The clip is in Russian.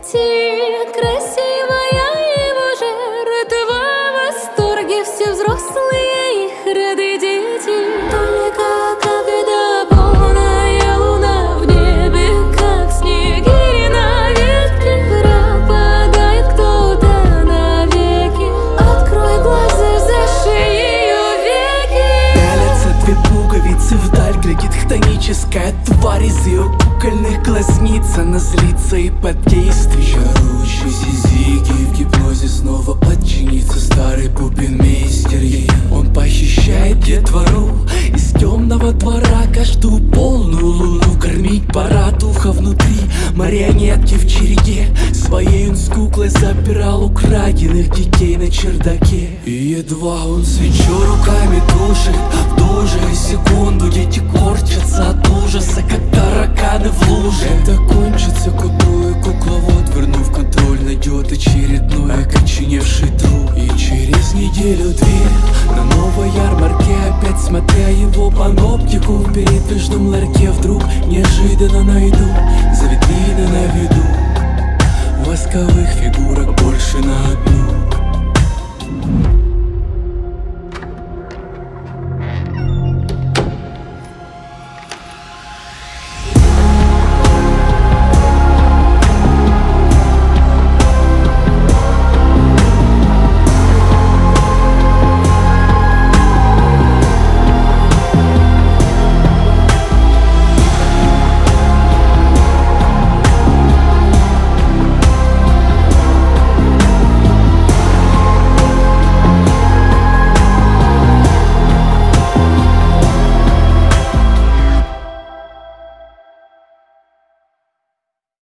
дети, красивая его жертва, в восторге все взрослые, их рады дети. Только когда полная луна в небе, как снеги на ветке, пропадает кто-то навеки. Открой глаза, зашей ее веки. Пялятся две пуговицы вдаль, глядит хтоническая тварь из ее кукольных глазниц. Она злится и под действием чарующей зизики в гипнозе снова подчинится старый пупенмейстер ей. Он похищает детвору из темного двора, каждую полную луну кормить пора. Духа внутри марионетки в череде своей он с куклой запирал украденных детей на чердаке. И едва он свечу руками тушит, в ту же секунду дети корчатся от ужаса, как тараканы в луже. Это кончится к утру, и кукловод, вернув контроль, найдет очередной окоченевший труп. И через неделю-две на новой ярмарке, опять смотря его паноптику, в передвижном ларьке вдруг неожиданно найду за витрины на виду восковых фигурок больше на одну.